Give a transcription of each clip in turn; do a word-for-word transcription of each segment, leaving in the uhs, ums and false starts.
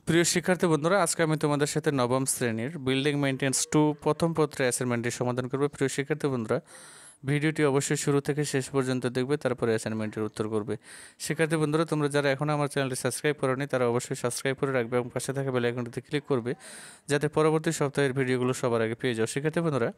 প্রিয় শিক্ষার্থী বন্ধুরা, আজকে আমি তোমাদের সাথে নবম শ্রেণীর বিল্ডিং মেইনটেন্যান্স টু প্রথম পত্রের অ্যাসাইনমেন্টের সমাধান করব। প্রিয় শিক্ষার্থী বন্ধুরা, ভিডিওটি অবশ্যই শুরু থেকে শেষ পর্যন্ত দেখবে, তারপরে অ্যাসাইনমেন্টের উত্তর করবে। শিক্ষার্থী বন্ধুরা, তোমরা যারা এখনও আমার চ্যানেলটি সাবস্ক্রাইব করোনি তারা অবশ্যই সাবস্ক্রাইব করে রাখবে এবং পাশে থাকা বেল আইকনটিতে ক্লিক করবে, যাতে পরবর্তী সপ্তাহের ভিডিওগুলো সবার আগে পেয়ে যাও। শিক্ষার্থী বন্ধুরা,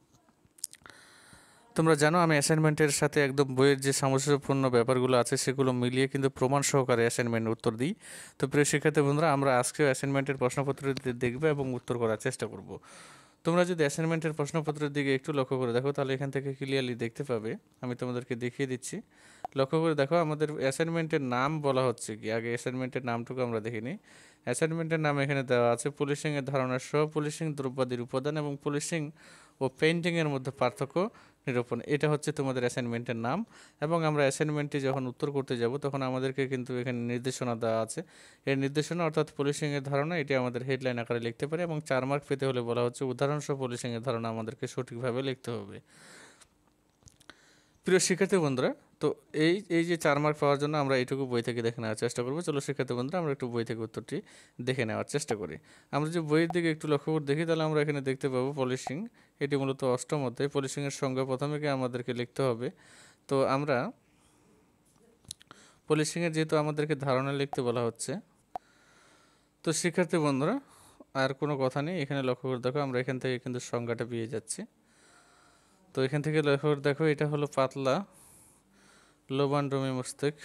তোমরা জানো আমি অ্যাসাইনমেন্টের সাথে একদম বইয়ের যে সামঞ্জস্যপূর্ণ ব্যাপারগুলো আছে সেগুলো মিলিয়ে কিন্তু প্রমাণ সহকারে অ্যাসাইনমেন্ট উত্তর দিই। তো প্রিয় শিক্ষার্থী বন্ধুরা, আমরা আজকেও অ্যাসাইনমেন্টের প্রশ্নপত্র দেখবে এবং উত্তর করার চেষ্টা করব। তোমরা যদি অ্যাসাইনমেন্টের প্রশ্নপত্রের দিকে একটু লক্ষ্য করে দেখো তাহলে এখান থেকে ক্লিয়ারলি দেখতে পাবে। আমি তোমাদেরকে দেখিয়ে দিচ্ছি, লক্ষ্য করে দেখো। আমাদের অ্যাসাইনমেন্টের নাম বলা হচ্ছে কি, আগে অ্যাসাইনমেন্টের নামটুকু আমরা দেখিনি। অ্যাসাইনমেন্টের নাম এখানে দেওয়া আছে পুলিশিংয়ের ধারণা সহ পুলিশিং দ্রব্যাদির উপাদান এবং পুলিশিং ও পেইন্টিংয়ের মধ্যে পার্থক্য নিরূপণ। এটা হচ্ছে তোমাদের অ্যাসাইনমেন্টের নাম। এবং আমরা অ্যাসাইনমেন্টটি যখন উত্তর করতে যাব তখন আমাদেরকে কিন্তু এখানে নির্দেশনা দেওয়া আছে। এর নির্দেশনা অর্থাৎ পুলিশিংয়ের ধারণা এটি আমাদের হেডলাইন আকারে লিখতে পারে এবং চার মার্ক পেতে হলে বলা হচ্ছে উদাহরণসহ পুলিশিংয়ের ধারণা আমাদেরকে সঠিকভাবে লিখতে হবে। প্রিয় শিক্ষার্থী বন্ধুরা, তো এই এই যে চার মার্ক পাওয়ার জন্য আমরা এইটুকু বই থেকে দেখে নেওয়ার চেষ্টা করবো। চলো শিক্ষার্থী বন্ধুরা, আমরা একটু বই থেকে উত্তরটি দেখে নেওয়ার চেষ্টা করি। আমরা যে বইয়ের দিকে একটু লক্ষ্য করে দেখি তাহলে আমরা এখানে দেখতে পাবো পলিশিং, এটি মূলত অষ্টম অধ্যায়। পলিশিংয়ের সংজ্ঞা প্রথমে কি আমাদেরকে লিখতে হবে। তো আমরা পলিশিংয়ের যেহেতু আমাদেরকে ধারণা লিখতে বলা হচ্ছে, তো শিক্ষার্থী বন্ধুরা আর কোনো কথা নেই, এখানে লক্ষ্য করে দেখো আমরা এখান থেকে কিন্তু সংজ্ঞাটা পেয়ে যাচ্ছি। তো এখান থেকে লক্ষ্য করে দেখো এটা হলো পাতলা লোবানড্রমি মস্তিষ্ক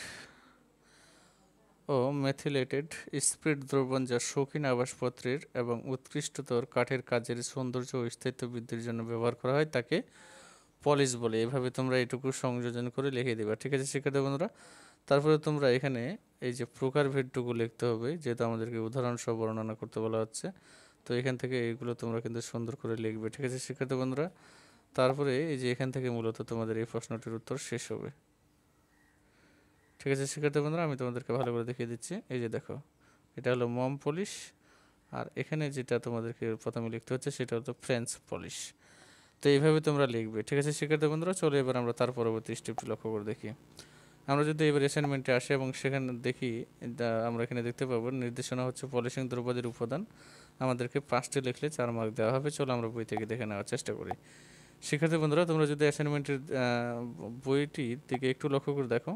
ও মেথিলেটেড স্পিরিট দ্রবণ, যা শৌখিন আবাসপত্রের এবং উৎকৃষ্টতর কাঠের কাজের সৌন্দর্য ও স্থায়িত্ব বৃদ্ধির জন্য ব্যবহার করা হয়, তাকে পলিশ বলে। এভাবে তোমরা এটুকু সংযোজন করে লিখে দেবা, ঠিক আছে শিক্ষার্থী বন্ধুরা। তারপরে তোমরা এখানে এই যে প্রকারভেদটুকু লিখতে হবে, যেহেতু আমাদেরকে উদাহরণ সহ বর্ণনা করতে বলা হচ্ছে। তো এখান থেকে এইগুলো তোমরা কিন্তু সুন্দর করে লিখবে, ঠিক আছে শিক্ষার্থী বন্ধুরা। তারপরে এই যে এখান থেকে মূলত তোমাদের এই প্রশ্নটির উত্তর শেষ হবে, ঠিক আছে শিক্ষার্থী বন্ধুরা। আমি তোমাদেরকে ভালো করে দেখিয়ে দিচ্ছি। এই যে দেখো, এটা হলো মম পলিশ, আর এখানে যেটা তোমাদেরকে প্রথমে লিখতে হচ্ছে সেটা হলো ফ্রেঞ্চ পলিশ। তো এইভাবে তোমরা লিখবে, ঠিক আছে শিক্ষার্থী বন্ধুরা। চলো এবার আমরা তার পরবর্তী স্টেপটি লক্ষ্য করে দেখি। আমরা যদি এবার অ্যাসাইনমেন্টে আসি এবং সেখানে দেখি, আমরা এখানে দেখতে পাবো নির্দেশনা হচ্ছে পলিশিং দ্রব্যাদির উপাদান, আমাদেরকে পাঁচটি লিখলে চার মার্ক দেওয়া হবে। চলো আমরা বই থেকে দেখে নেওয়ার চেষ্টা করি। শিক্ষার্থী বন্ধুরা, তোমরা যদি অ্যাসাইনমেন্টের বইটির দিকে একটু লক্ষ্য করে দেখো,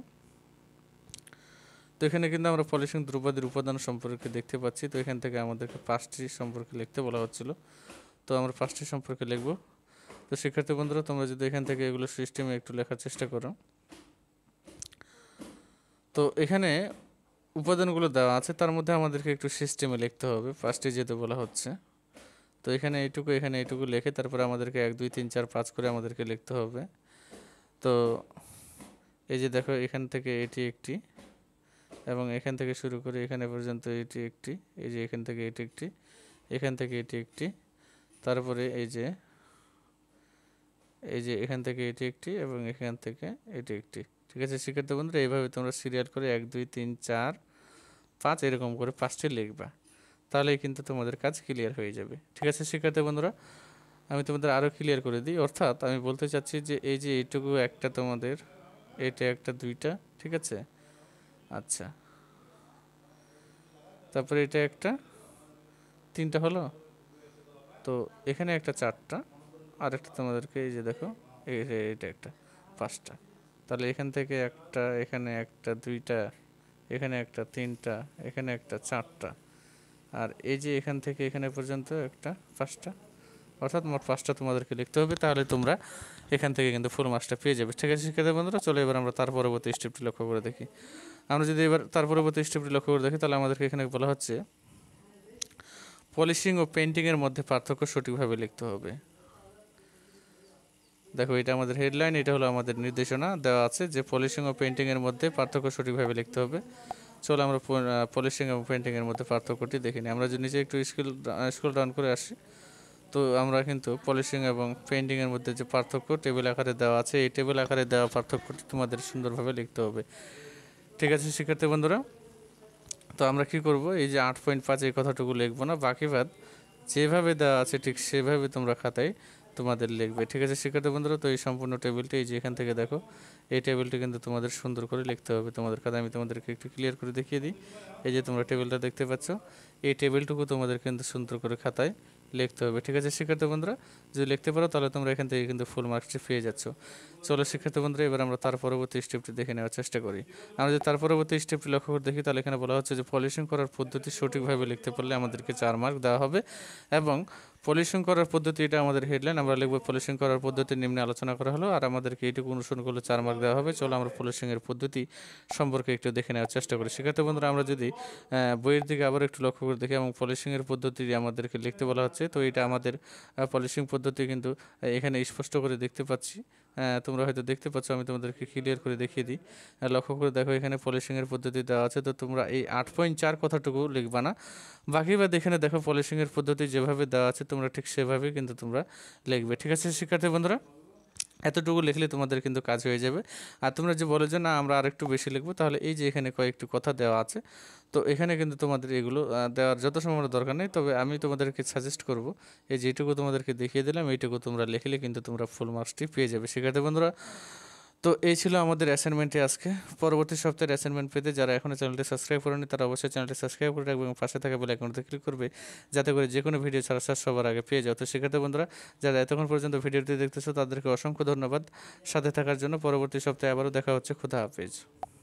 তো এখানে কিন্তু আমরা পলিশিং দ্রব্যাদির উপাদান সম্পর্কে দেখতে পাচ্ছি। তো এখান থেকে আমাদেরকে পাঁচটি সম্পর্কে লিখতে বলা হচ্ছিল, তো আমরা পাঁচটি সম্পর্কে লিখব। তো শিক্ষার্থী বন্ধুরা, তোমরা যদি এখান থেকে এগুলো সিস্টেমে একটু লেখার চেষ্টা করো, তো এখানে উপাদানগুলো দেওয়া আছে, তার মধ্যে আমাদেরকে একটু সিস্টেমে লিখতে হবে, পাঁচটি যেতে বলা হচ্ছে। তো এখানে এইটুকু এখানে এইটুকু লিখে তারপরে আমাদেরকে এক দুই তিন চার পাঁচ করে আমাদেরকে লিখতে হবে। তো এই যে দেখো, এখান থেকে এটি একটি, এবং এখান থেকে শুরু করে এখানে পর্যন্ত এটি একটি, এই যে এখান থেকে এটি একটি, এখান থেকে এটি একটি, তারপরে এই যে এই যে এখান থেকে এটি একটি এবং এখান থেকে এটি একটি, ঠিক আছে শিক্ষার্থী বন্ধুরা। এইভাবে তোমরা সিরিয়াল করে এক দুই তিন চার পাঁচ এরকম করে পাঁচটি লিখবা, তাহলেই কিন্তু তোমাদের কাজ ক্লিয়ার হয়ে যাবে, ঠিক আছে শিক্ষার্থী বন্ধুরা। আমি তোমাদের আরও ক্লিয়ার করে দিই, অর্থাৎ আমি বলতে চাচ্ছি যে এই যে এইটুকু একটা তোমাদের, এটা একটা দুইটা, ঠিক আছে, আচ্ছা, তারপরে এটা একটা তিনটা হলো, তো এখানে একটা চারটা, আর একটা তোমাদেরকে এই যে দেখো এটা একটা পাঁচটা। তাহলে এখান থেকে একটা, এখানে একটা দুইটা, এখানে একটা তিনটা, এখানে একটা চারটা, আর এই যে এখান থেকে এখানে পর্যন্ত একটা পাঁচটা, অর্থাৎ মোট পাঁচটা তোমাদেরকে লিখতে হবে। তাহলে তোমরা এখান থেকে কিন্তু ফুল মার্কসটা পেয়ে যাবে, ঠিক আছে শিক্ষার্থী বন্ধুরা। চলো এবার আমরা তার পরবর্তী স্টেপটি লক্ষ্য করে দেখি। আমরা যদি এবার তার পরবর্তী স্টেপটি লক্ষ্য করে দেখি তাহলে আমাদেরকে এখানে বলা হচ্ছে পলিশিং ও পেইন্টিংয়ের মধ্যে পার্থক্য সঠিকভাবে লিখতে হবে। দেখো, এটা আমাদের হেডলাইন, এটা হলো আমাদের নির্দেশনা দেওয়া আছে যে পলিশিং ও পেইন্টিংয়ের মধ্যে পার্থক্য সঠিকভাবে লিখতে হবে। চলো আমরা পলিশিং এবং পেইন্টিংয়ের মধ্যে পার্থক্যটি দেখে নিই। আমরা যদি নিচে একটু স্কুল স্কুল ডাউন করে আসি, তো আমরা কিন্তু পলিশিং এবং পেইন্টিংয়ের মধ্যে যে পার্থক্য টেবিল আকারে দেওয়া আছে, এই টেবিল আকারে দেওয়া পার্থক্যটি তোমাদের সুন্দরভাবে লিখতে হবে, ঠিক আছে শিক্ষার্থী বন্ধুরা। তো আমরা কি করব, এই যে আট পয়েন্ট পাঁচ এই কথাটুকু লিখবো না, বাকি বাদ যেভাবে দেওয়া আছে ঠিক সেভাবে তোমরা খাতায় তোমাদের লিখবে। ঠিক আছে শিক্ষার্থী বন্ধুরা, তো এই সম্পূর্ণ টেবিলটি এই যে এখান থেকে দেখো, এই টেবিলটি কিন্তু তোমাদের সুন্দর করে লিখতে হবে তোমাদের খাতায়। আমি তোমাদেরকে একটু ক্লিয়ার করে দেখিয়ে দিই। এই যে তোমরা টেবিলটা দেখতে পাচ্ছ, এই টেবিলটুকু তোমাদের কিন্তু সুন্দর করে খাতায় লিখতে হবে। ঠিক আছে শিক্ষার্থী বন্ধুরা, যদি লিখতে পারো তাহলে তোমরা এখান থেকে কিন্তু ফুল মার্কসটি পেয়ে যাচ্ছ। চলো শিক্ষার্থী বন্ধুরা, এবার আমরা তার পরবর্তী স্টেপটি দেখে নেওয়ার চেষ্টা করি। আমরা যদি তার পরবর্তী স্টেপটি লক্ষ্য করে দেখি, তাহলে এখানে বলা হচ্ছে যে পলিশিং করার পদ্ধতি সঠিকভাবে লিখতে পারলে আমাদেরকে চার মার্ক দেওয়া হবে। এবং পলিশিং করার পদ্ধতি, এটা আমাদের হেডলাইন, আমরা লিখব পলিশিং করার পদ্ধতি নিম্নে আলোচনা করা হলো, আর আমাদেরকে এইটুকু অনুসরণ করলে চার মার্ক দেওয়া হবে। চলো আমরা পলিশিংয়ের পদ্ধতি সম্পর্কে একটু দেখে নেওয়ার চেষ্টা করি। শিক্ষার্থী বন্ধুরা, আমরা যদি বইয়ের দিকে আবার একটু লক্ষ্য করে দেখি এবং পলিশিংয়ের পদ্ধতি আমাদেরকে লিখতে বলা হচ্ছে, তো এটা আমাদের পলিশিং পদ্ধতি কিন্তু এখানে স্পষ্ট করে দেখতে পাচ্ছি। তোমরা হয়তো দেখতে পাচ্ছ, আমি তোমাদেরকে ক্লিয়ার করে দেখিয়ে দিই। লক্ষ্য করে দেখো, এখানে পলিশিংয়ের পদ্ধতি দেওয়া আছে। তো তোমরা এই আট পয়েন্ট চার কথাটুকু লিখবা না, বাকি বাদ এখানে দেখো পলিশিংয়ের পদ্ধতি যেভাবে দেওয়া আছে তোমরা ঠিক সেভাবেই কিন্তু তোমরা লিখবে। ঠিক আছে শিক্ষার্থী বন্ধুরা, এতটুকু লিখলে তোমাদের কিন্তু কাজ হয়ে যাবে। আর তোমরা যে বলে যে না আমরা আর একটু বেশি লিখবো, তাহলে এই যে এখানে কয়েকটি কথা দেওয়া আছে, তো এখানে কিন্তু তোমাদের এগুলো দেওয়ার যত সময় দরকার নেই। তবে আমি তোমাদেরকে সাজেস্ট করব, এই যেটুকু তোমাদেরকে দেখিয়ে দিলাম এইটুকু তোমরা লিখলে কিন্তু তোমরা ফুল মার্কসটি পেয়ে যাবে শিক্ষার্থী বন্ধুরা। তো এই ছিল আমাদের অ্যাসাইনমেন্টে আজকে। পরবর্তী সপ্তাহের অ্যাসাইনমেন্ট পেতে যারা এখনও চ্যানেলটি সাবস্ক্রাইব করেনি তারা অবশ্যই চ্যানেলটি সাবস্ক্রাইব করে রাখবে এবং পাশে থাকা বেল আইকনটিতে ক্লিক করবে, যাতে করে যে কোনো ভিডিও ছাড়া সার সবার আগে পেয়ে যাও। তো শিক্ষার্থী বন্ধুরা, যারা এতক্ষণ পর্যন্ত ভিডিওটি দেখতেছো তাদেরকে অসংখ্য ধন্যবাদ সাথে থাকার জন্য। পরবর্তী সপ্তাহে আবারও দেখা হচ্ছে। খুদা হাফেজ।